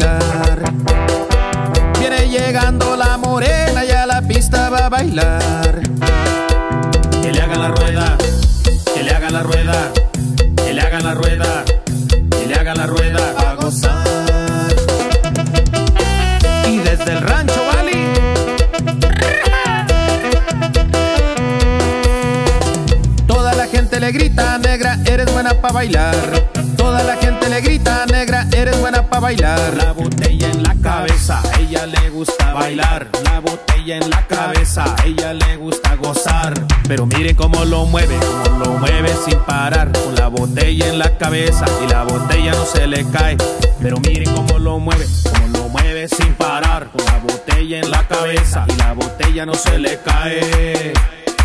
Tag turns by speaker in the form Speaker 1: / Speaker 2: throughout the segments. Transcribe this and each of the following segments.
Speaker 1: bailar. Viene llegando la morena y a la pista va a bailar.
Speaker 2: Que le hagan la rueda, que le hagan la rueda, que le hagan la rueda, que le hagan la rueda
Speaker 1: A gozar. Y desde el rancho Bali, toda la gente le grita: negra, eres buena pa' bailar. Toda la gente le grita: negra, eres buena pa' bailar.
Speaker 2: La botella en la cabeza, a ella le gusta bailar. La botella en la cabeza, a ella le gusta gozar.
Speaker 1: Pero miren cómo lo mueve sin parar. Con la botella en la cabeza y la botella no se le cae.
Speaker 2: Pero miren cómo lo mueve sin parar. Con la botella en la cabeza y la botella no se le cae.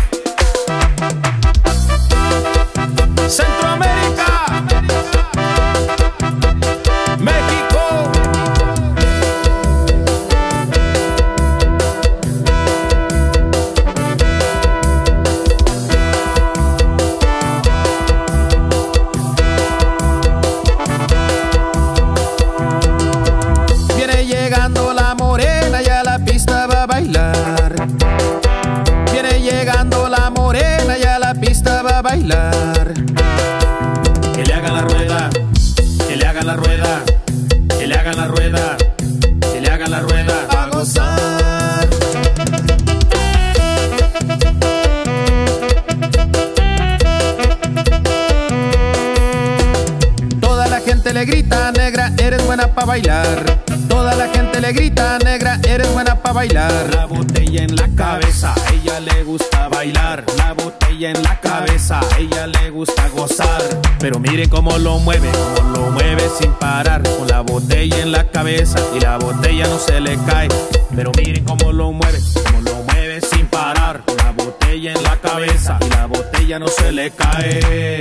Speaker 1: Centroamérica, México. Viene llegando la morena y a la pista va a bailar. Viene llegando la morena y a la pista va a bailar.
Speaker 2: Que le hagan la rueda, que le hagan la rueda, que le hagan la rueda, que le hagan la rueda
Speaker 1: A gozar. Toda la gente le grita: negra, eres buena pa' bailar. Toda la gente le grita: negra, eres buena pa' bailar.
Speaker 2: La botella en la cabeza, a ella le gusta bailar. La botella en la cabeza, a ella le gusta gozar.
Speaker 1: Pero miren cómo lo mueve sin parar. Con la botella en la cabeza y la botella no se le cae.
Speaker 2: Pero miren cómo lo mueve sin parar. Con la botella en la cabeza y la botella no se le cae.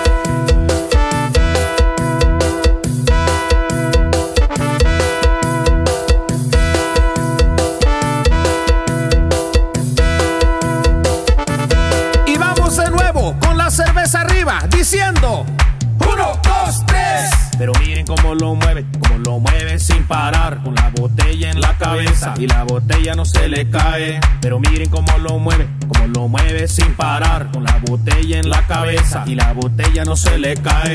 Speaker 1: Y vamos de nuevo con la cerveza arriba, diciendo: 1, 2, 3.
Speaker 2: Pero miren cómo lo mueve sin parar. Con la botella en la cabeza y la botella no se le cae. Pero miren cómo lo mueve sin parar. Con la botella en la cabeza y la botella no se le cae.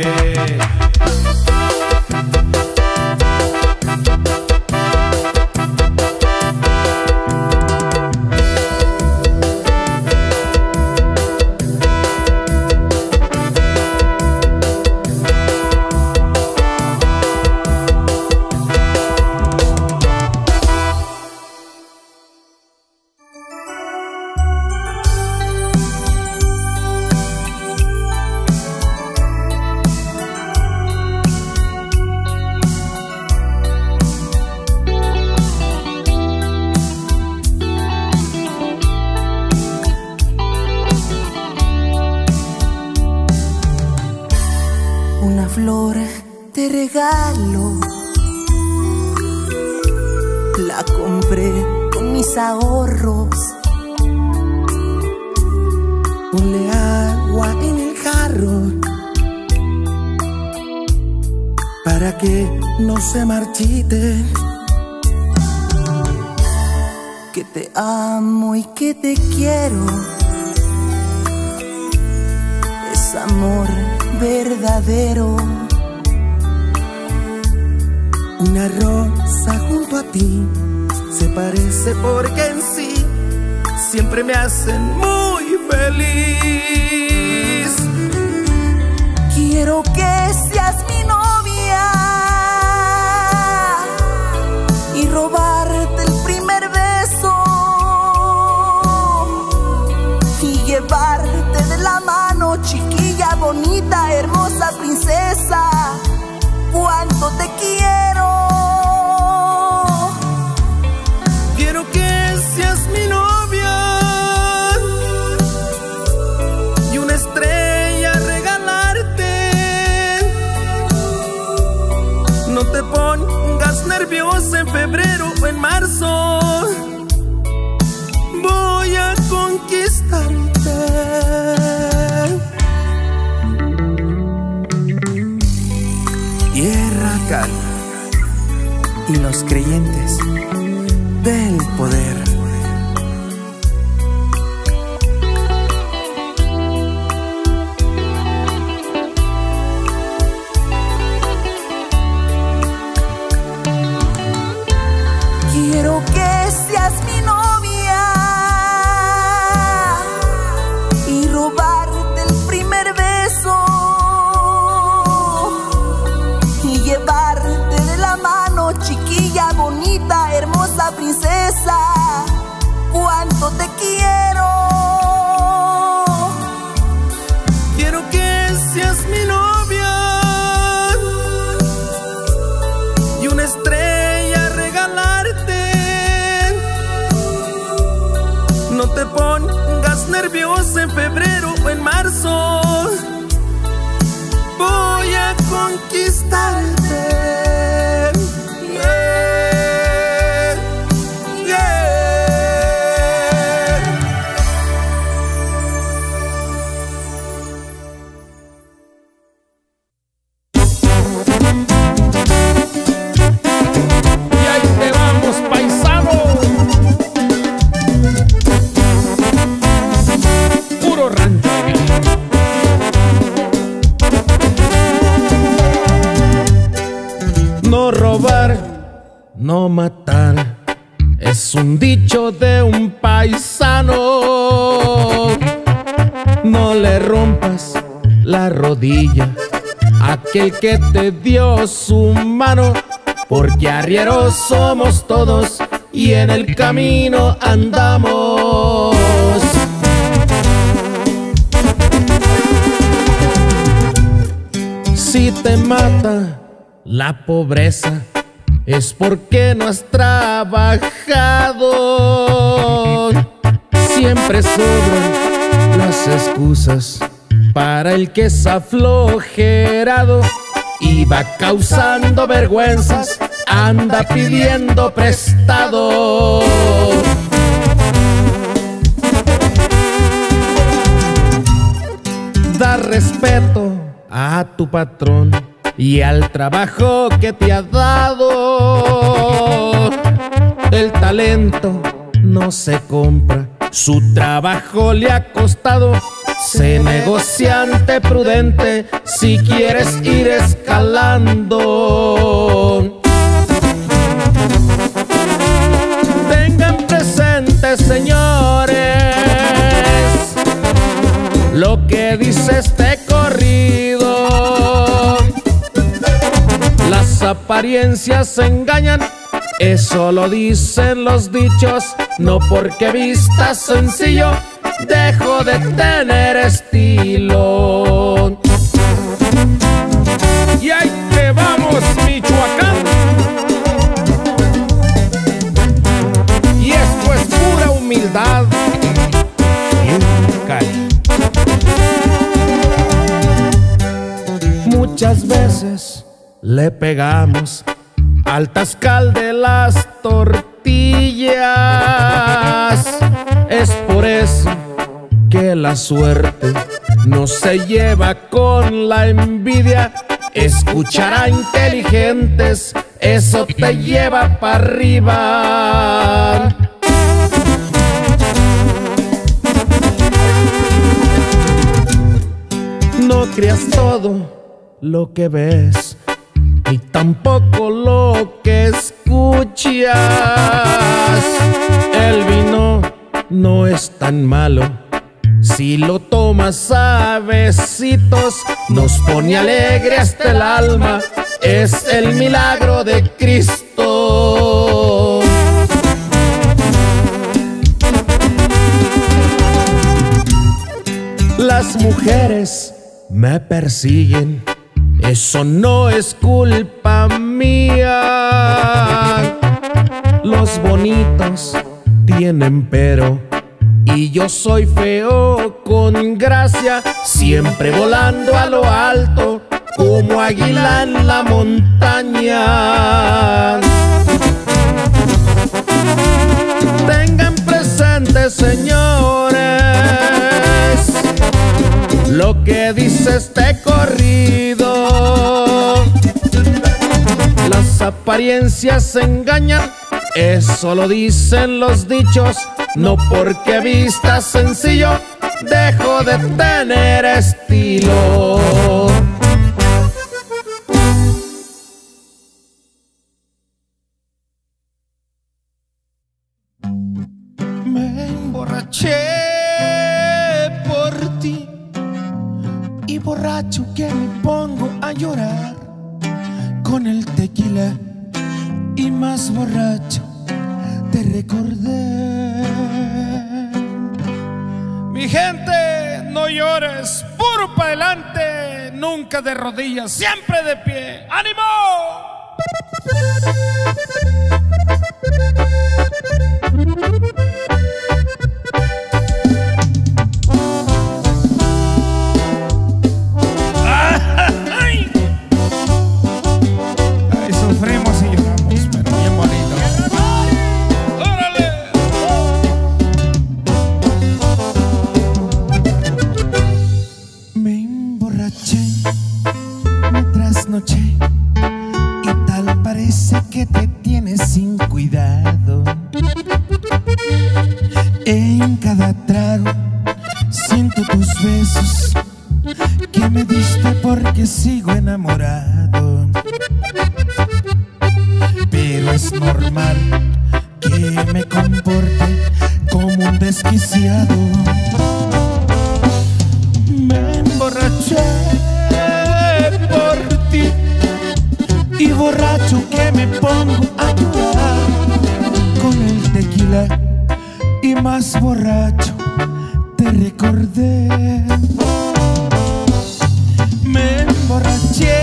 Speaker 3: Una flor te regalo, la compré con mis ahorros. Ponle agua en el jarro para que no se marchite. Que te amo y que te quiero, es amor verdadero. Una rosa junto a ti se parece porque en sí siempre me hacen muy feliz. Quiero que seas mi novia y robarte el primer beso y llevarte de la mano, chiquilla bonita, hermosa princesa. Cuánto te quiero. Quiero que seas mi novia y una estrella regalarte. No te pongas nerviosa en febrero o en marzo. Voy a conquistarte. Tierra calma, y los creyentes del poder.
Speaker 4: Quiero que seas mi novia y robarte el primer beso y llevarte de la mano, chiquilla bonita, hermosa princesa. Cuánto te quiero.
Speaker 3: Quiero que seas mi novia y una estrella regalarte. No te pongas nerviosa en febrero o en marzo. Voy a conquistarte. Yeah, yeah.
Speaker 2: Y ahí te vamos, paisano. Puro rancho.
Speaker 1: No robar, no matar, es un dicho de un paisano. No le rompas la rodilla a aquel que te dio su mano, porque arrieros somos todos y en el camino andamos. Si te mata la pobreza, es porque no has trabajado. Siempre sobran las excusas para el que es aflojerado y va causando vergüenzas, anda pidiendo prestado. Da respeto a tu patrón y al trabajo que te ha dado. El talento no se compra, su trabajo le ha costado. Sé negociante prudente si quieres ir escalando. Tengan presente, señores, lo que dice este corrido. Las apariencias engañan, eso lo dicen los dichos. No porque vistas sencillo, dejo de tener estilo.
Speaker 2: Y ahí te vamos, Michoacán.
Speaker 1: Y esto es pura humildad y un cariño. Muchas veces le pegamos al tascal de las tortillas. Es por eso que la suerte no se lleva con la envidia. Escuchar a inteligentes, eso te lleva para arriba. No creas todo lo que ves, ni tampoco lo que escuchas. El vino no es tan malo si lo tomas a besitos. Nos pone alegre hasta el alma, es el milagro de Cristo. Las mujeres me persiguen, eso no es culpa mía. Los bonitos tienen pero y yo soy feo con gracia, siempre volando a lo alto como águila en la montaña. Tengan presente, señores, lo que dice este corrido. Las apariencias engañan, eso lo dicen los dichos. No porque vistas sencillo, dejo de tener estilo. Me emborraché por ti y borracho que me pongo a llorar con el tequila y más borracho te recordé. Mi gente, no llores, puro pa' adelante, nunca de rodillas, siempre de pie. ¡Ánimo! ¡Ay! Ay, sufrimos y lloramos, pero bien bonito. ¡Órale! Me emborraché, me trasnoché y tal parece que te tienes sin cuidado. En cada trago siento tus besos que me diste porque sigo enamorado. Pero es normal que me comporte como un desquiciado. Me emborraché por ti y borracho que me pongo a llorar con el tequila y más borracho te recordé. Me emborraché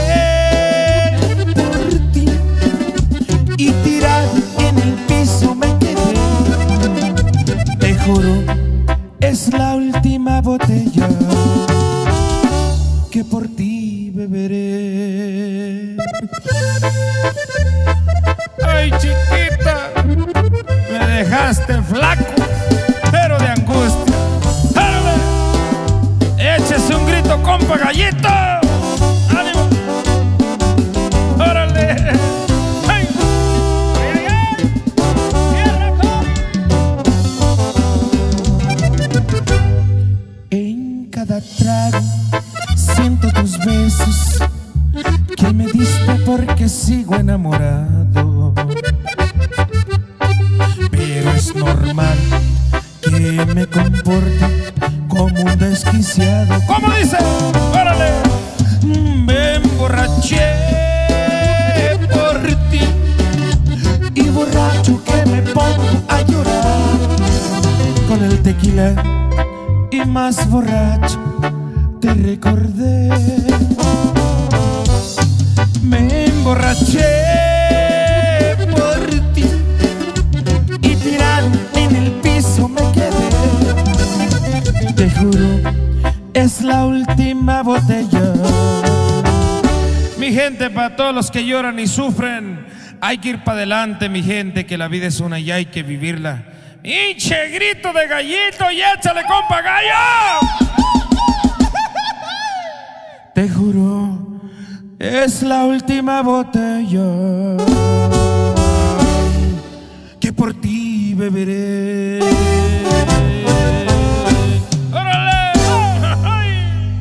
Speaker 1: por ti y tirado en el piso me quedé. Te juro, es la última botella que por ti beberé. Ay, chiquita, me dejaste flaco, pero de angustia. ¡Árale! Échese un grito, compa Gallito. ¡Ánimo! ¡Órale! ¡Ay! ¡Ay, ay, ay! ¡Tierra, en cada trago siento tus besos que me diste porque sigo enamorado. Pero es normal que me comporte como un desquiciado. ¿Cómo dice? ¡Órale! Me emborraché por ti y borracho que me pongo a llorar con el tequila y más borracho te recordé. Me emborraché por ti y tirado en el piso me quedé. Te juro, es la última botella. Mi gente, para todos los que lloran y sufren, hay que ir para adelante, mi gente, que la vida es una y hay que vivirla. ¡Hinche grito de Gallito y échale, compa Gallo! Te juro, es la última botella que por ti beberé. ¡Órale! ¡Ay!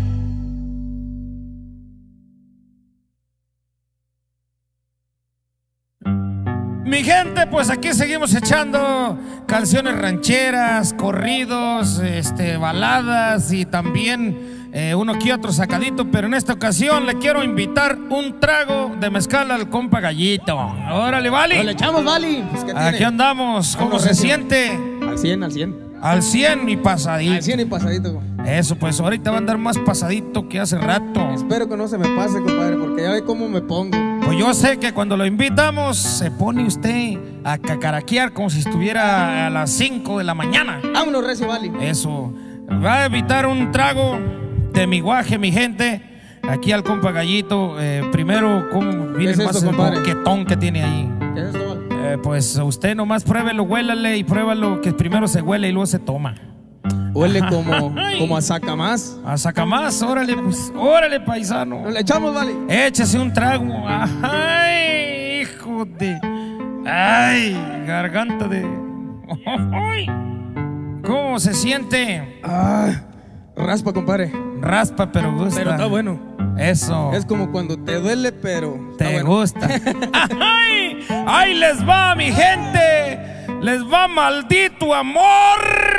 Speaker 1: Mi gente, pues aquí seguimos echando canciones rancheras, corridos, baladas y también uno que otro sacadito, pero en esta ocasión le quiero invitar un trago de mezcal al compa Gallito. Órale, Vali.
Speaker 5: Le echamos, Vali. Pues,
Speaker 1: aquí andamos. ¿Cómo se siente?
Speaker 5: Al 100, al 100.
Speaker 1: Al 100 y pasadito.
Speaker 5: Al 100 y pasadito.
Speaker 1: Eso, pues ahorita va a andar más pasadito que hace rato.
Speaker 5: Espero que no se me pase, compadre, porque ya ve cómo me pongo.
Speaker 1: Pues yo sé que cuando lo invitamos se pone usted a cacaraquear como si estuviera a las 5 de la mañana.
Speaker 5: Vámonos, recio, Vali.
Speaker 1: Eso. Va a evitar un trago de mi guaje, mi gente. Aquí al compa Gallito. Primero, ¿cómo viene más el boquetón que tiene ahí?
Speaker 5: ¿Qué es esto, Vali?
Speaker 1: Pues usted nomás pruébelo, huélale y pruébalo, que primero se huele y luego se toma.
Speaker 5: Huele como a sacamás.
Speaker 1: A sacamás, órale, pues, órale, paisano.
Speaker 5: Le echamos, Vali.
Speaker 1: Échese un trago. Ay, hijo
Speaker 6: de... ¡Ay! Garganta de... ¡Ay! ¿Cómo se siente?
Speaker 5: Raspa, compadre.
Speaker 6: Raspa, pero gusta.
Speaker 5: Pero está bueno.
Speaker 6: Eso.
Speaker 5: Es como cuando te duele, pero está
Speaker 6: Te
Speaker 5: bueno.
Speaker 6: gusta. ¡Ay! ¡Ahí les va, mi gente! ¡Les va, maldito amor!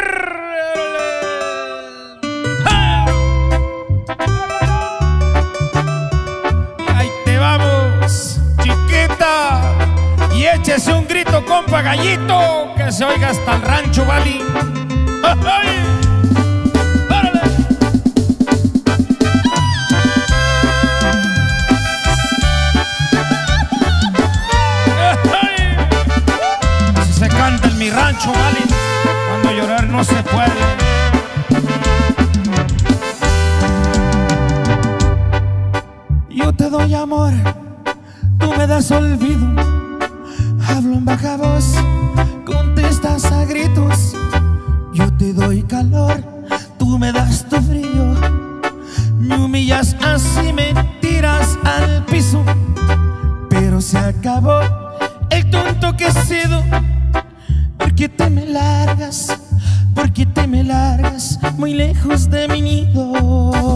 Speaker 6: ¡Ja! Ahí te vamos, chiquita. Y échese un grito, compa Gallito, que se oiga hasta el rancho, ¿vale? ¡Ay! ¡Órale! Así se canta en mi rancho, ¿vale? Cuando llorar no se puede.
Speaker 3: Yo te doy amor, tú me das olvido. Hablo en baja voz, contestas a gritos. Yo te doy calor, tú me das tu frío. Me humillas así, me tiras al piso. Pero se acabó el tonto que he sido. Porque te me largas, porque te me largas muy lejos de mi nido.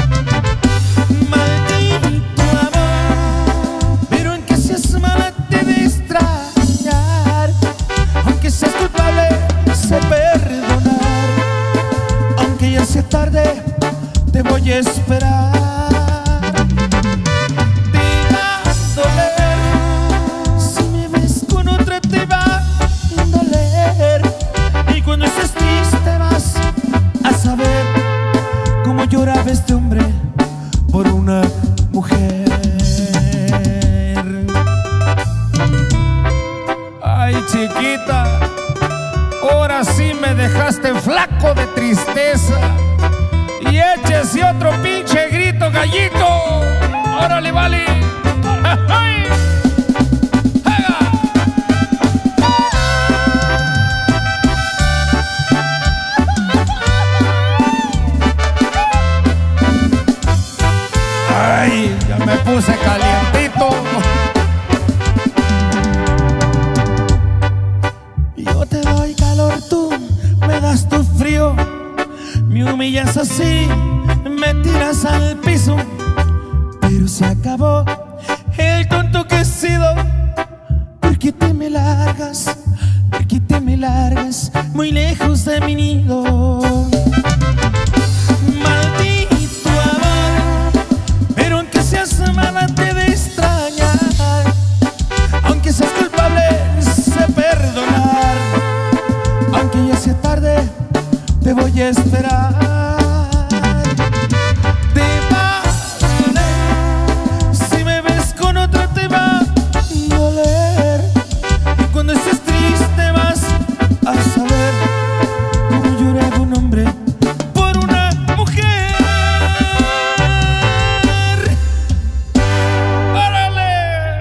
Speaker 3: Maldito amor, pero en que seas mala te de extrañar. Aunque seas culpable, sé perdonar. Aunque ya sea tarde, te voy a esperar. Te va a doler, si me ves con otra te va a doler. Y cuando estés triste vas a saber cómo lloraba este hombre por una mujer.
Speaker 6: Ay, chiquita, ahora sí me dejaste flaco de tristeza. Y échese otro pinche grito, Gallito. Órale, vale. ¡Ay! Ay, ya me puse calientito.
Speaker 3: Yo te doy calor, tú me das tu frío. Me humillas así, me tiras al piso. Pero se acabó el tonto que he sido. Porque te me largas, porque te me largas muy lejos de mi nido. Maldito amor, pero aunque seas mala te de extrañar. Aunque seas culpable, sé perdonar. Aunque ya sea tarde, te voy a esperar. Te va a doler, si me ves con otra te va a doler. Y cuando estés triste vas a saber cómo lloraba un hombre por una mujer.
Speaker 6: ¡Órale!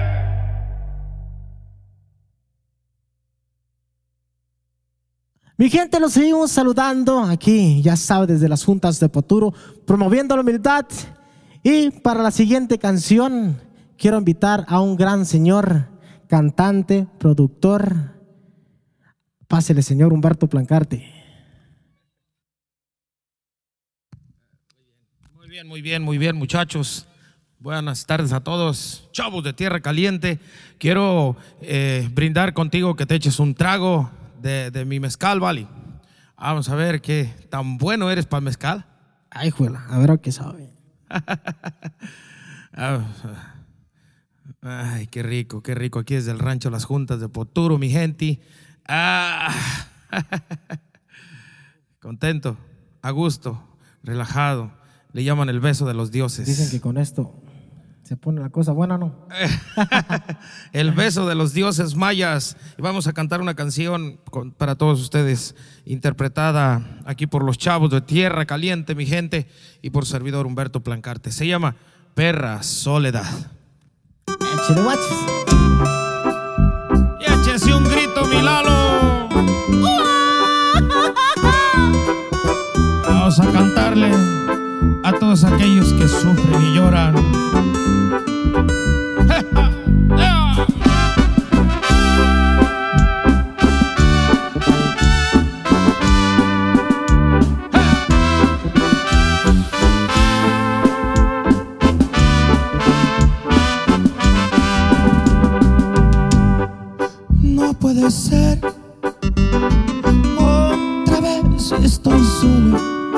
Speaker 1: Mi gente, los seguimos saludando aquí, ya sabes, desde las juntas de Poturo, promoviendo la humildad. Y para la siguiente canción, quiero invitar a un gran señor, cantante, productor. Pásele, señor Humberto Plancarte.
Speaker 6: Muy bien, muchachos. Buenas tardes a todos, chavos de Tierra Caliente. Quiero brindar contigo que te eches un trago de mi mezcal, ¿vale? Vamos a ver qué tan bueno eres para el mezcal.
Speaker 1: Ay, juela, a ver qué sabe.
Speaker 6: Ay, qué rico, qué rico. Aquí desde el rancho Las Juntas de Poturo, mi gente. Contento, a gusto, relajado. Le llaman el beso de los dioses.
Speaker 1: Dicen que con esto se pone la cosa buena, ¿no?
Speaker 6: El beso de los dioses mayas. Y vamos a cantar una canción para todos ustedes, interpretada aquí por los chavos de Tierra Caliente, mi gente, y por servidor Humberto Plancarte. Se llama Perra Soledad.
Speaker 1: Échale, guachos.
Speaker 6: Y échese un grito, mi Lalo. Vamos a cantarle a todos aquellos que sufren y lloran.
Speaker 3: puede ser. Otra vez estoy solo,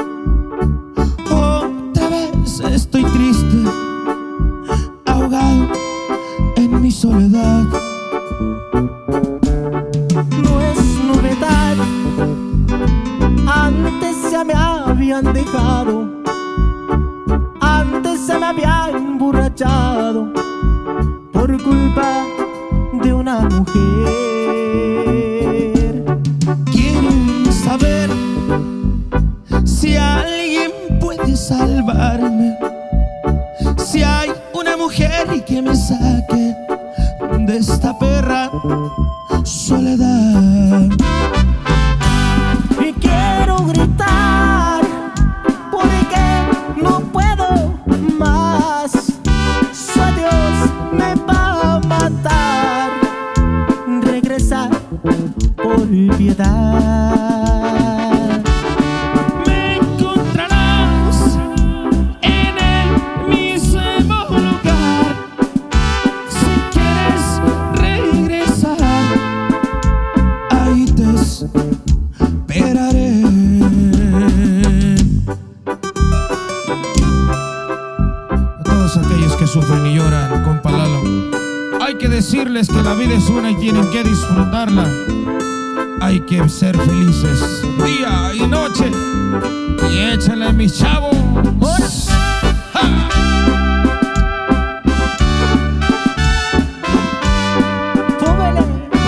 Speaker 3: otra vez estoy triste, ahogado en mi soledad.
Speaker 7: No es novedad, antes ya me habían dejado, antes se me había emborrachado por culpa de una mujer.
Speaker 3: Quiero saber si alguien puede salvarme, si hay una mujer que me saque de esta perra soledad.
Speaker 7: Y quiero gritar porque no puedo más. Su adiós me va a matar. Regresa por piedad.
Speaker 3: Me encontrarás en el mismo lugar. Si quieres regresar, ahí te esperaré.
Speaker 6: A todos aquellos que sufren y lloran, compa Lalo, hay que decirles que la vida es una y tienen que disfrutarla. Hay que ser felices día y noche. Y échale, mis chavos. ¡Ja!
Speaker 7: ¡Fúmele!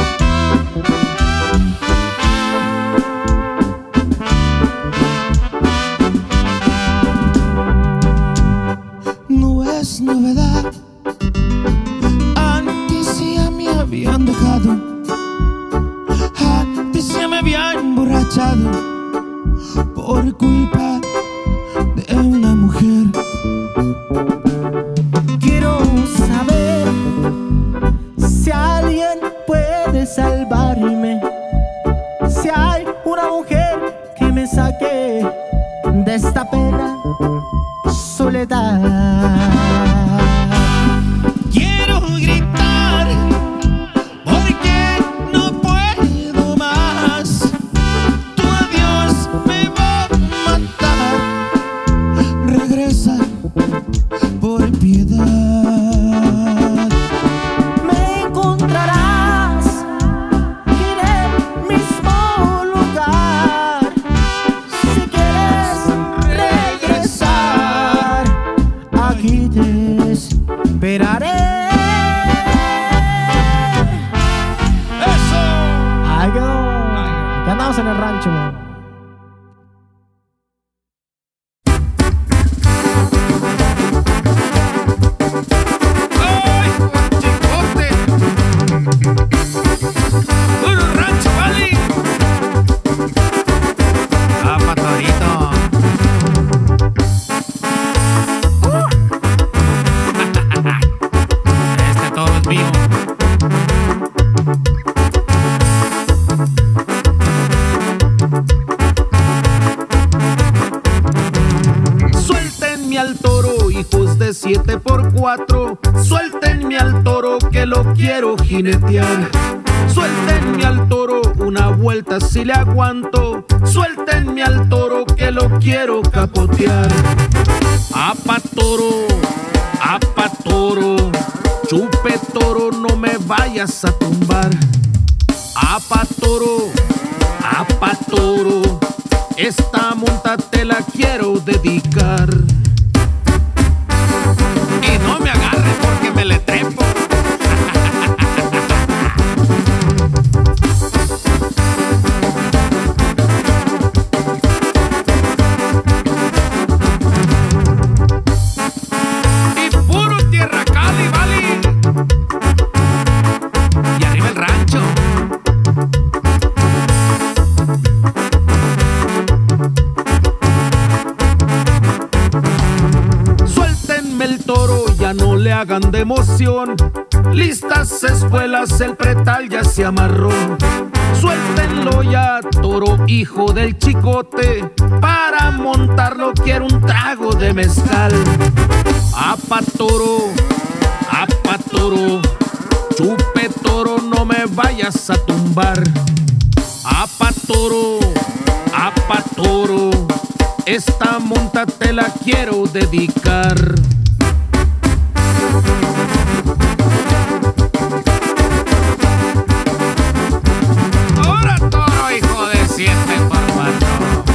Speaker 3: No es novedad, antes ya me habían dejado, antes ya me habían emborrachado por culpa de una mujer.
Speaker 7: Quiero saber si alguien puede salvarme, si hay una mujer que me saque de esta perra soledad.
Speaker 3: Quiero gritar porque no puedo más. Tu adiós me va a matar. Regresa por piedad.
Speaker 7: Me encontrarás en el mismo lugar. Si quieres regresar, aquí te esperaré.
Speaker 6: ¡Eso!
Speaker 7: Ay, quedó. Ya andamos en el rancho.
Speaker 6: ¡Ay, chicote! ¡Un rancho, vale! ¡Ah, patorito! Este todo es mío.
Speaker 1: Suéltenme al toro, hijos de 7x4. Suéltenme al toro que lo quiero jinetear. Suéltenme al toro, una vuelta si le aguanto. Suéltenme al toro que lo quiero capotear. Apa toro, chupe toro, no me vayas a tumbar. Apa toro, esta monta te la quiero dedicar. Y no me agarres porque me le trepo. Y puro tierra cali, vale. Y arriba el rancho. Suéltenme el toro, ya no le hagan de emoción. Listas espuelas, el pretal ya se amarró. Suéltenlo ya, toro, hijo del chicote. Para montarlo quiero un trago de mezcal. Apa toro, chupe toro, no no me vayas a tumbar. Apatoro, esta monta te la quiero dedicar.
Speaker 6: Ahora toro, hijo de 7x4.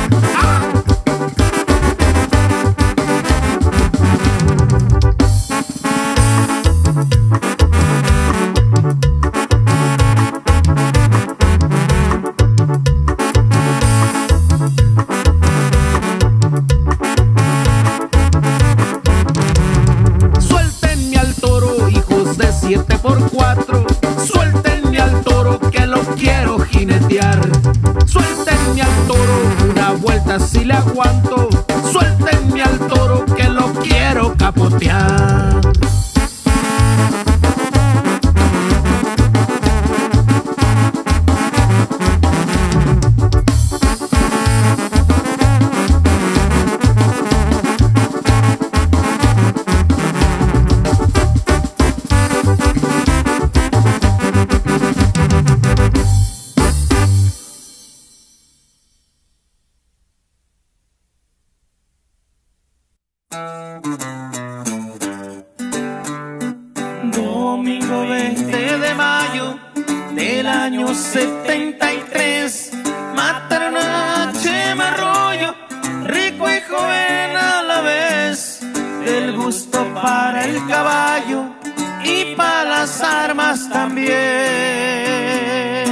Speaker 1: Suéltenme al toro, hijos de 7x4. Suéltenme al toro que lo quiero jinetear. Suéltenme al toro, una vuelta si le aguanto. Suéltenme al toro que lo quiero capotear.
Speaker 3: Domingo 20 de mayo del año 73, mataron a Chema Arroyo, rico y joven a la vez, del gusto para el caballo y para las armas también.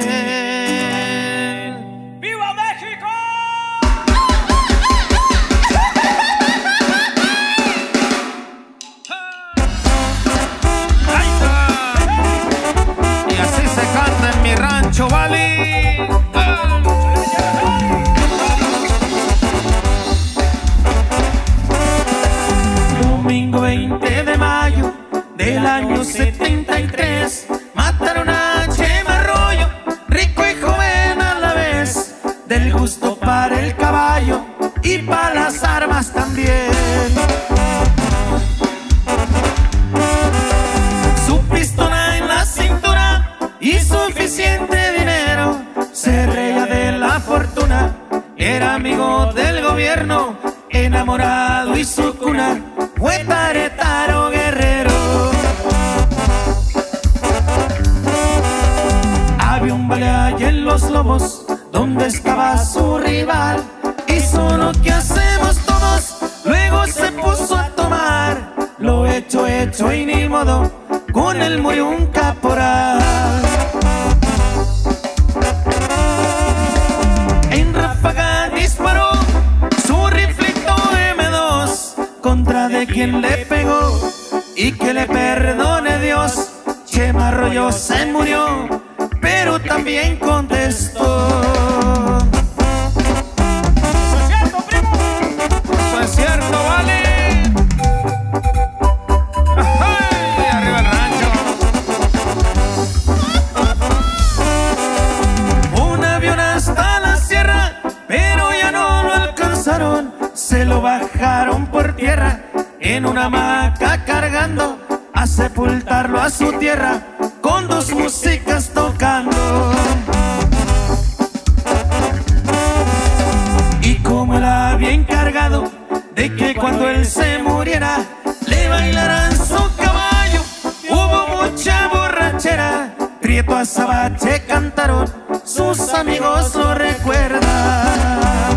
Speaker 3: ¡Viva México!
Speaker 6: Y así se canta en mi rancho, ¿vale?
Speaker 3: Domingo 20 de mayo del año 73, mataron a Chema Arroyo, rico y joven a la vez, del gusto para el caballo y para las armas también. Su pistola en la cintura y suficiente dinero, se reía de la fortuna, era amigo del gobierno, enamorado y su cuna fue Taretaro Guerrero. Había un baile allá en Los Lobos donde estaba su rival, hizo lo que hacemos todos, luego se puso a tomar. Lo hecho y ni modo, con él murió un caporal. En ráfaga disparó su riflito M2 contra de quien le pegó, y que le perdone Dios. Chema Arroyo se murió, pero también contestó.
Speaker 6: Eso es cierto, ¿vale? ¡Ay! Arriba el rancho.
Speaker 3: Un avión hasta la sierra, pero ya no lo alcanzaron, se lo bajaron por tierra en una hamaca cargando a sepultarlo a su tierra con dos músicas tocando. Y como él había encargado de que cuando él se muriera le bailaran su caballo, hubo mucha borrachera, Prieto Azabache cantaron, sus amigos lo recuerdan.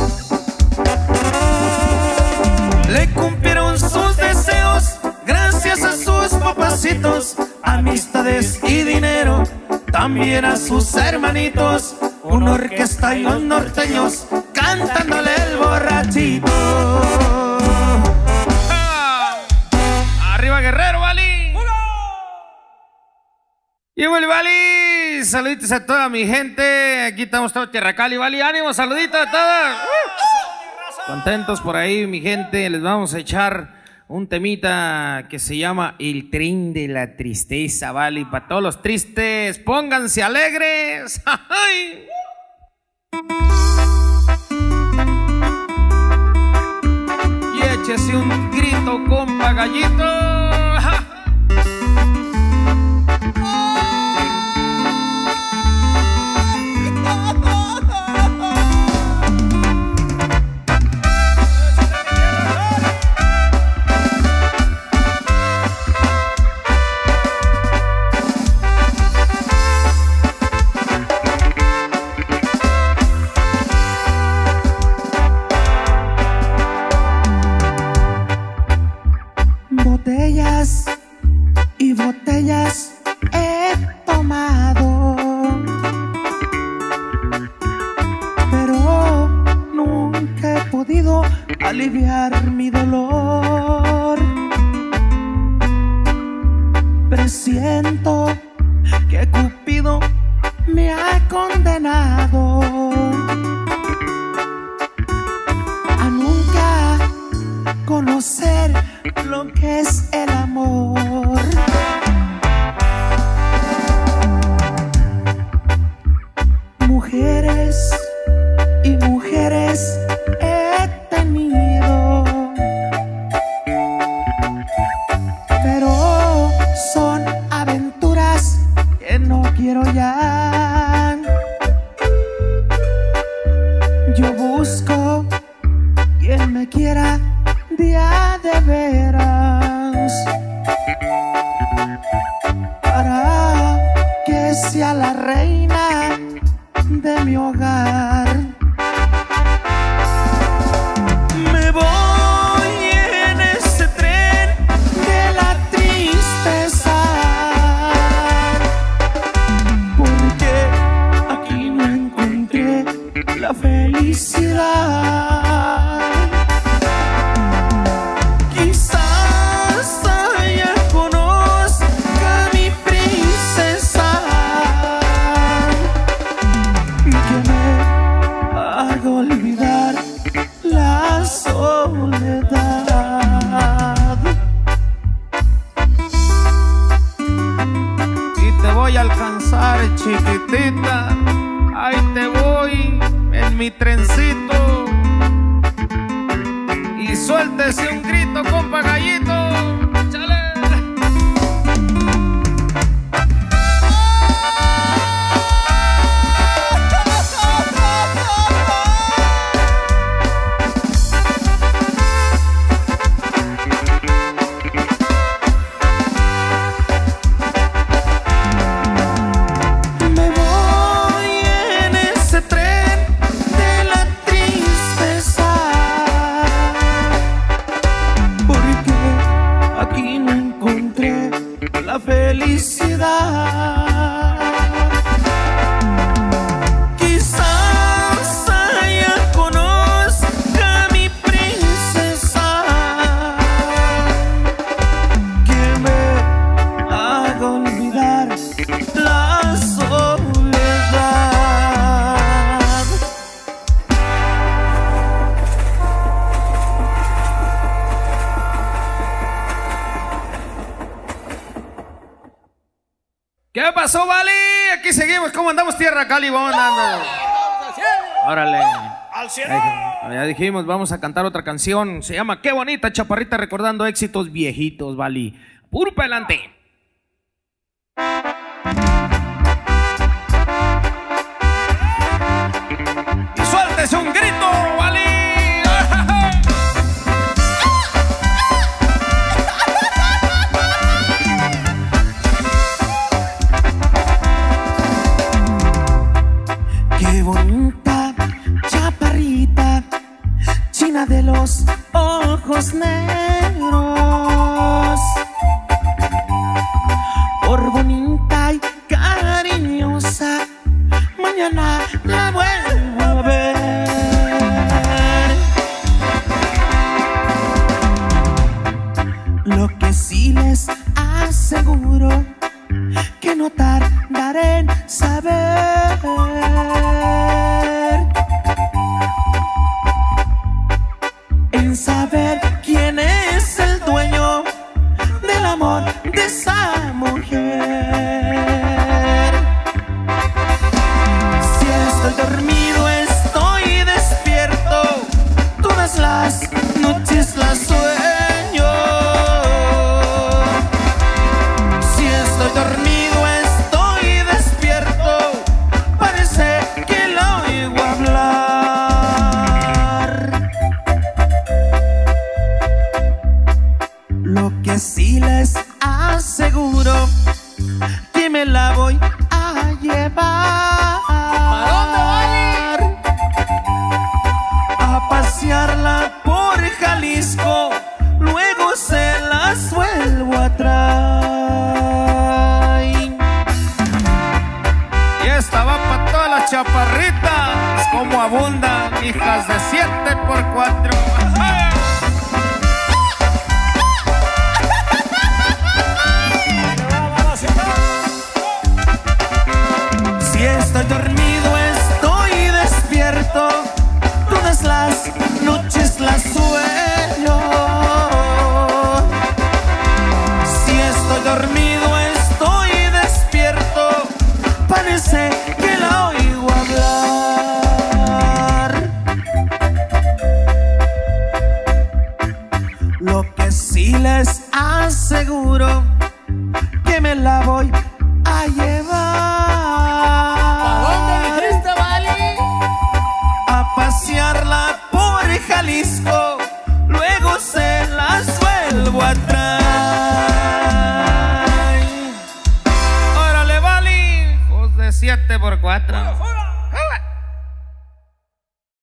Speaker 3: Le cumplieron sus deseos gracias a sus papacitos, amistades y dinero, también a sus hermanitos, una orquesta y los norteños cantándole el borrachito.
Speaker 6: Arriba Guerrero, ¿vale? Y bueno, ¿vale? Saluditos a toda mi gente. Aquí estamos todos Tierra Cali, ¿vale? Ánimo, saluditos a todos. Contentos por ahí, mi gente. Les vamos a echar un temita que se llama El Tren de la Tristeza, ¿vale? Y para todos los tristes, pónganse alegres. ¡Ay! Y échese un grito, compa Gallito.
Speaker 3: aliviar mi dolor. Presiento que Cupido me ha condenado a nunca conocer lo que es el amor. Mujeres y mujeres he tenido, pero son aventuras que no quiero ya. Yo busco quien me quiera día de veras, para que sea la reina de mi hogar. Me voy en ese tren de la tristeza, porque aquí no encontré la felicidad. Quizás allá conozca a mi princesa, que me haga olvidar la soledad.
Speaker 6: Y te voy a alcanzar, chiquitita. Ahí te voy en mi trencito. Y suéltese un grito, compa Gallito. ¡Chale!
Speaker 3: Me voy en ese tren de la tristeza, porque aquí no encontré la felicidad. Quizás allá conozca a mi princesa, que me haga olvidar la soledad.
Speaker 6: ¿Qué pasó, Vali? Aquí seguimos. ¿Cómo andamos, tierra Cali? Vamos andando. Órale.
Speaker 2: ¡Al cielo!
Speaker 6: Ya dijimos, vamos a cantar otra canción. Se llama Qué bonita chaparrita, recordando éxitos viejitos, Vali. Puro para adelante. Y suéltese un grito, Vali.
Speaker 3: Qué bonita chaparrita, china de los ojos negros, por bonita y cariñosa, mañana la vuelvo a ver. Lo que sí les aseguro, que no tardaré en saber quién es el dueño del amor de esa mujer. Si estoy dormido, estoy despierto, todas las noches las sueño. Si estoy dormido, estoy despierto, parece que lo oigo hablar. Lo que sí les aseguro, que me la voy a llevar.
Speaker 6: ¿Para dónde, Vali?
Speaker 3: A pasearla por Jalisco, luego se las vuelvo a traer.
Speaker 6: Y esta va para todas las chaparritas, como abundan. hijas de 7x4.
Speaker 3: Si estoy dormido, estoy despierto, todas las noches las sueño. Si estoy dormido, estoy despierto, parece que la oigo hablar. Lo que sí les aseguro, que me la voy a llevar. A pasearla por Jalisco, luego se las vuelvo a traer.
Speaker 6: Órale, vale, hijos de 7x4.